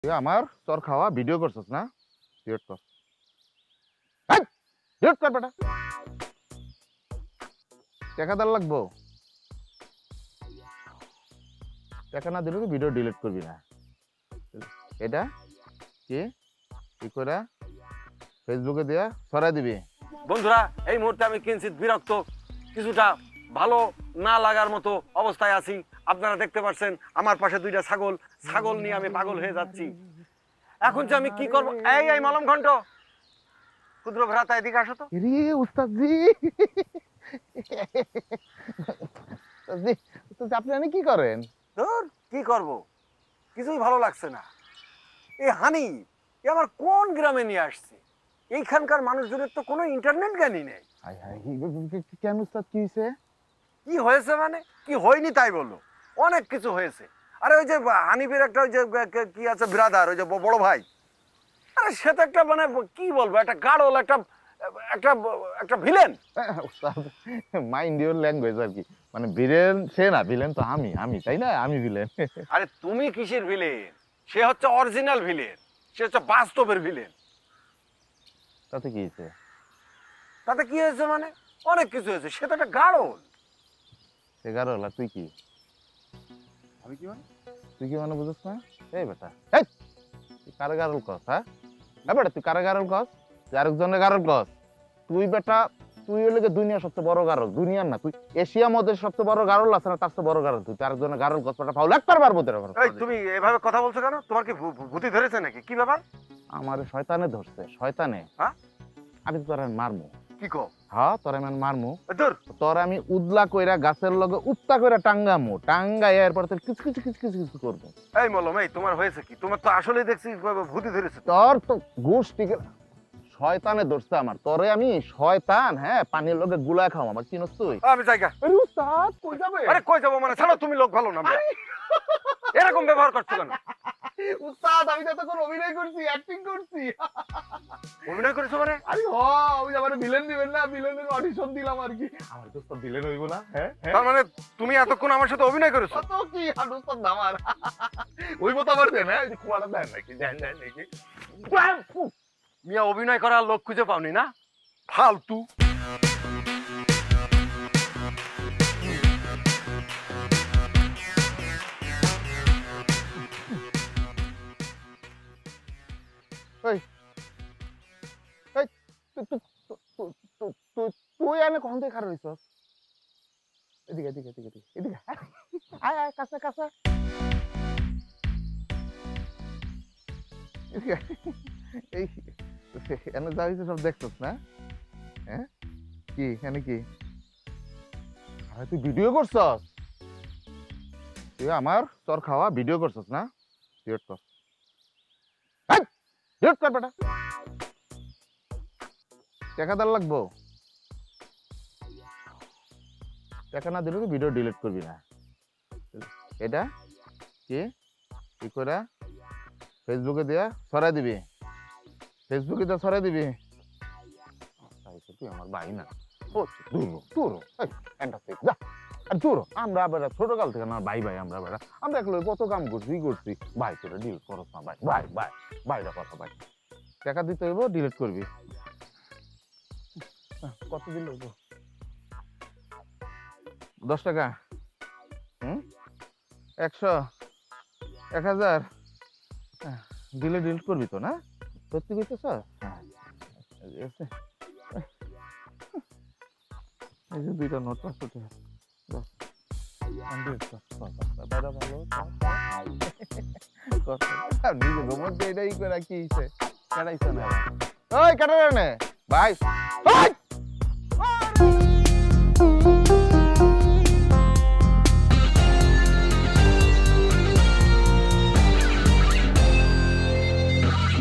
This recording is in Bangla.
তুই আমার তোর খাওয়া ভিডিও করছিস না? ডিলিট কর। এই, ডিলিট কর বেটা। টাকা দেওয়ার লাগবো। টাকা না দিলে ভিডিও ডিলিট করবি না। এটা কি করে ফেসবুকে দিয়া সরাই দিবি? বন্ধুরা, এই মুহূর্তে আমি কিঞ্চিত বিরক্ত, কিছুটা ভালো না লাগার মতো অবস্থায় আছি। আপনারা দেখতে পাচ্ছেন আমার পাশে দুইটা ছাগল নিয়ে আমি পাগল হয়ে যাচ্ছি। এখন যে আমি কি করব? এই মলম ঘন্ট, ক্ষুদ্র ভ্রাতা, এদিকে আসো তো। রে উস্তাদজি, আপনি কি করেন? ধুর, কি করব, কিছুই ভালো লাগছে না। এই হানি আমার কোন গ্রামে নিয়ে আসছে? এইখানকার মানুষজনের তো কোনো ইন্টারনেট জ্ঞানই নেই। কেন উস্তাদ, কি হয়েছে? কি হয়েছে মানে? কি হয়নি তাই বলো, অনেক কিছু হয়েছে। আরে ওই যে হানিফের একটা ওই যে কি আছে ব্রাদার, ওই যে বড় ভাই, আরে সে তো একটা মানে কি বলবো, একটা গাড়ল, একটা একটা একটা ভিলেন। মাইন্ড ইউর ল্যাঙ্গুয়েজ আর কি, মানে ভিলেন সে না, ভিলেন তো আমি তাই না? আমি ভিলেন। আরে তুমি কিসের ভিলেন? সে হচ্ছে অরিজিনাল ভিলেন, সে হচ্ছে বাস্তবের ভিলেন। তাতে কি হয়েছে? তাতে কি হয়েছে মানে? অনেক কিছু হয়েছে। সে তো একটা গাড়ল। সে গারল, আর তুই কি? আমি কি মানে? তুই কি মানে বুঝছ না? এই বেটা, এই তুই কারে গারল কস? হ্যাঁ বেটা, তুই কারে গারল কস? তুই আরেকজনের গারল কস? তুই বেটা, তুই হলে দুনিয়ার সবচেয়ে বড় গারল। দুনিয়ার না, তুই এশিয়া মধ্যে সবচেয়ে বড় গারল আছে না, তার চেয়ে বড় গারল তুই। আরেকজনের গারল কস, বেটা ফাউল একবার পারবো তোর। এই তুমি এভাবে কথা বলছো কেন? তোমার কি ভূতি ধরেছে নাকি? কি ব্যাপার? আমারে শয়তানে ধরছে, শয়তানে। হ্যাঁ, আমি তো তোর মারমু। কি কও? হ্যাঁ, তোর আমি মারমু। দূর, তোর আমি উদলা কইরা গাছের লগে উত্তা কইরা টাঙ্গামু, টাঙ্গাই এরপর তোর কিছু কিছু কিছু কিছু কিছু করবো। এই মলম, এই তোমার হয়েছে কি? তোমার তো আসলেই দেখছি ভূতি ধরেছে। তোর তো গোষ্ঠীকে শয়তানে ধরছে আমার। তোরে আমি শয়তান, হ্যাঁ, পানির লগে গুলা খাও আমার, চিনস তুই? আমি জায়গা। আরে উস্তাদ, কই যাবে? আরে কই যাবো মানে? ছাড়ো, তুমি লোক ভালো না। এরকম ব্যবহার করছো কেন? উস্তাদ, আমি তো তখন অভিনয় করছি, অ্যাক্টিং করছি। অভিনয় করেছো মানে? আরে হ, ওই আমার ভিলেন দিবেন না, ভিলেনের অডিশন দিলাম আর কি। আমার তো উস্তাদ ভিলেন হইব না? হ্যাঁ, তার মানে তুমি এতক্ষণ আমার সাথে অভিনয় করেছো? কত কি আর উস্তাদ আমার ওই মতো আমার দেন, হ্যাঁ, কুয়াটা দেন নাকি, দেন নাকি? মিয়া, অভিনয় করার লোক খুঁজে পাওনি না? ফালতু। তুই এনে কখন থেকে খারাপ হইছস? এদিকে এদিকে এদিকে এদিকে এদিকে আয় আয়, কাছে কাছে এদিকে। এই এনে যা হয়েছে সব দেখছস না? হ্যাঁ, কি এনে কি? আরে তুই ভিডিও করছস? তুই আমার তোর খাওয়া ভিডিও করছস না? ডিলিট কর। এই, ডিলিট কর বেটা। টাকা দেওয়ার লাগবো। টাকা না দিলে ভিডিও ডিলিট করবি না। এটা কি করে ফেসবুকে দিয়া সরাই দিবি? ফেসবুকে দিয়া সরাই দিবি? তুই আমার ভাই না? আমরা বেড়া ছোটকাল থেকে না ভাই ভাই, আমরা বেড়া আমরা একলে কত কাম করছি করছি। ভাই তোরা ডিলিট করস না ভাই, ভাই ভাই ভাইরা কথা ভাই। টাকা দিতে হইব, ডিলিট করবি। কত দিল হইব? 10 টাকা? 100, 1000? দিলে ডিলিট করবি তো না? সত্যি কইতেছ? এই যে 2টা নোট, 500 টাকা। নিজে ঘুমোর দিয়ে এটাই করে কি হইছে? কাটাইছ না? ওই কাটা নে ভাই।